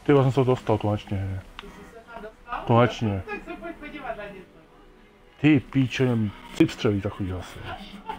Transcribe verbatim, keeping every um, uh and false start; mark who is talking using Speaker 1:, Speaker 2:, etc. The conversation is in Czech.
Speaker 1: Ty já jsem se to dostal konečně.
Speaker 2: Ty jsi se tam dostal?
Speaker 1: Konečně.
Speaker 2: Tak se pojď podívat na něco.
Speaker 1: Ty píče, cipstřelí takový asi.